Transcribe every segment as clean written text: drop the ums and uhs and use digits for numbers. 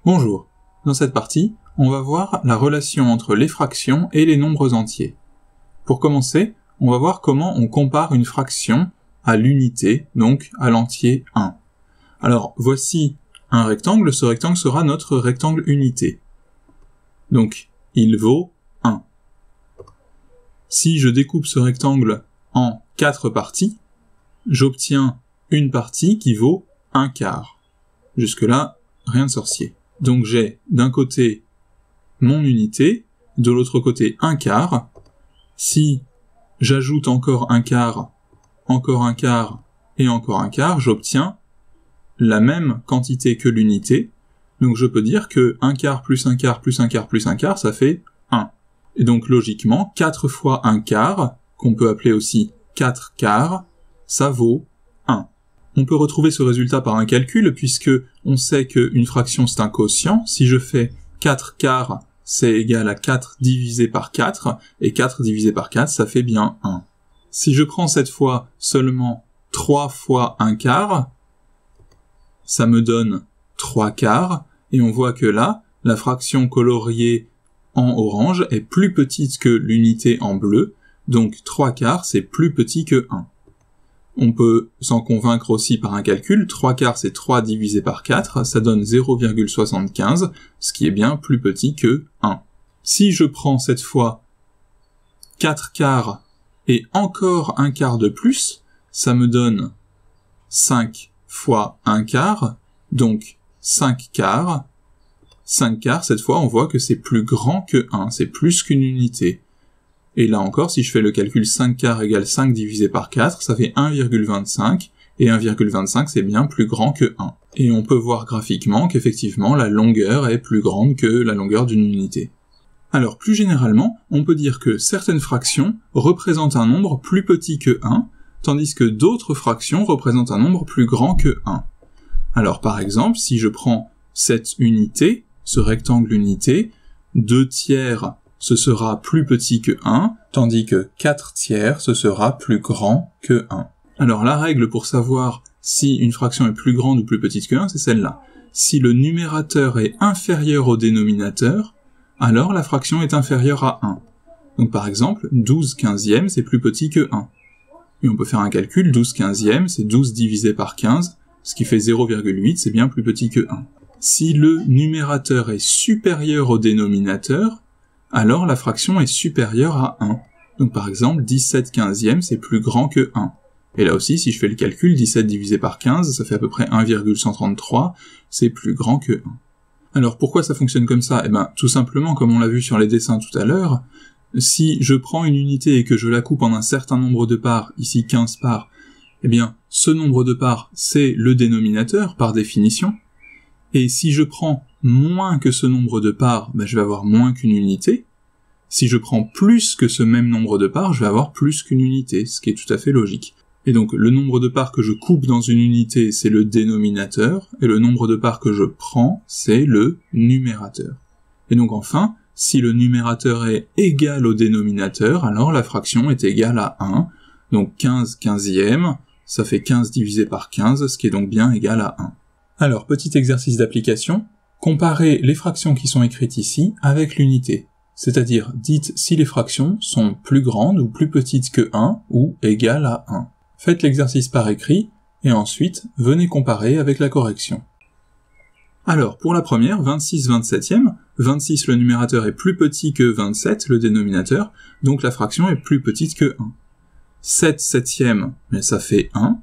Bonjour, dans cette partie, on va voir la relation entre les fractions et les nombres entiers. Pour commencer, on va voir comment on compare une fraction à l'unité, donc à l'entier 1. Alors, voici un rectangle, ce rectangle sera notre rectangle unité. Donc, il vaut 1. Si je découpe ce rectangle en 4 parties, j'obtiens une partie qui vaut 1/4. Jusque-là, rien de sorcier. Donc j'ai d'un côté mon unité, de l'autre côté 1/4. Si j'ajoute encore 1/4, encore 1/4 et encore 1/4, j'obtiens la même quantité que l'unité. Donc je peux dire que 1/4 plus 1/4 plus 1/4 plus 1/4, ça fait 1. Et donc logiquement, 4 fois 1/4, qu'on peut appeler aussi 4/4, ça vaut 1. On peut retrouver ce résultat par un calcul, puisque on sait qu'une fraction c'est un quotient. Si je fais 4/4, c'est égal à 4 divisé par 4, et 4 divisé par 4, ça fait bien 1. Si je prends cette fois seulement 3 fois 1/4, ça me donne 3/4, et on voit que là, la fraction coloriée en orange est plus petite que l'unité en bleu, donc 3/4 c'est plus petit que 1. On peut s'en convaincre aussi par un calcul, 3/4 c'est 3 divisé par 4, ça donne 0,75, ce qui est bien plus petit que 1. Si je prends cette fois 4/4 et encore 1/4 de plus, ça me donne 5 fois 1/4, donc 5/4. 5/4, cette fois on voit que c'est plus grand que 1, c'est plus qu'une unité. Et là encore, si je fais le calcul 5/4 égale 5 divisé par 4, ça fait 1,25, et 1,25 c'est bien plus grand que 1. Et on peut voir graphiquement qu'effectivement la longueur est plus grande que la longueur d'une unité. Alors plus généralement, on peut dire que certaines fractions représentent un nombre plus petit que 1, tandis que d'autres fractions représentent un nombre plus grand que 1. Alors par exemple, si je prends cette unité, ce rectangle unité, 2/3 ce sera plus petit que 1, tandis que 4/3 ce sera plus grand que 1. Alors la règle pour savoir si une fraction est plus grande ou plus petite que 1, c'est celle-là. Si le numérateur est inférieur au dénominateur, alors la fraction est inférieure à 1. Donc par exemple, 12/15 c'est plus petit que 1. Et on peut faire un calcul, 12/15 c'est 12 divisé par 15, ce qui fait 0,8, c'est bien plus petit que 1. Si le numérateur est supérieur au dénominateur, alors la fraction est supérieure à 1. Donc par exemple, 17/15 c'est plus grand que 1. Et là aussi, si je fais le calcul, 17 divisé par 15, ça fait à peu près 1,133, c'est plus grand que 1. Alors pourquoi ça fonctionne comme ça? Eh ben, tout simplement, comme on l'a vu sur les dessins tout à l'heure, si je prends une unité et que je la coupe en un certain nombre de parts, ici 15 parts, eh bien, ce nombre de parts, c'est le dénominateur, par définition. Et si je prends moins que ce nombre de parts, ben je vais avoir moins qu'une unité. Si je prends plus que ce même nombre de parts, je vais avoir plus qu'une unité, ce qui est tout à fait logique. Et donc, le nombre de parts que je coupe dans une unité, c'est le dénominateur, et le nombre de parts que je prends, c'est le numérateur. Et donc enfin, si le numérateur est égal au dénominateur, alors la fraction est égale à 1, donc 15/15, ça fait 15 divisé par 15, ce qui est donc bien égal à 1. Alors, petit exercice d'application, comparez les fractions qui sont écrites ici avec l'unité. C'est-à-dire, dites si les fractions sont plus grandes ou plus petites que 1 ou égales à 1. Faites l'exercice par écrit, et ensuite, venez comparer avec la correction. Alors, pour la première, 26/27, 26 le numérateur est plus petit que 27 le dénominateur, donc la fraction est plus petite que 1. 7/7, mais ça fait 1.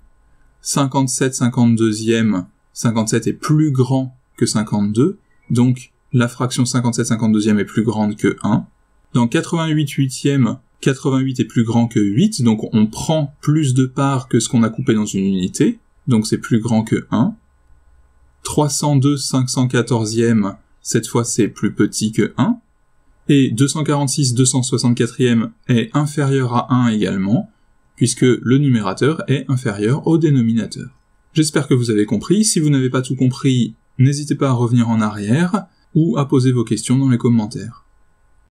57/52, 57 est plus grand que 52, donc la fraction 57/52 est plus grande que 1. Dans 88/8, 88 est plus grand que 8, donc on prend plus de parts que ce qu'on a coupé dans une unité, donc c'est plus grand que 1. 302/514, cette fois c'est plus petit que 1. Et 246/264 est inférieur à 1 également, puisque le numérateur est inférieur au dénominateur. J'espère que vous avez compris. Si vous n'avez pas tout compris, n'hésitez pas à revenir en arrière ou à poser vos questions dans les commentaires.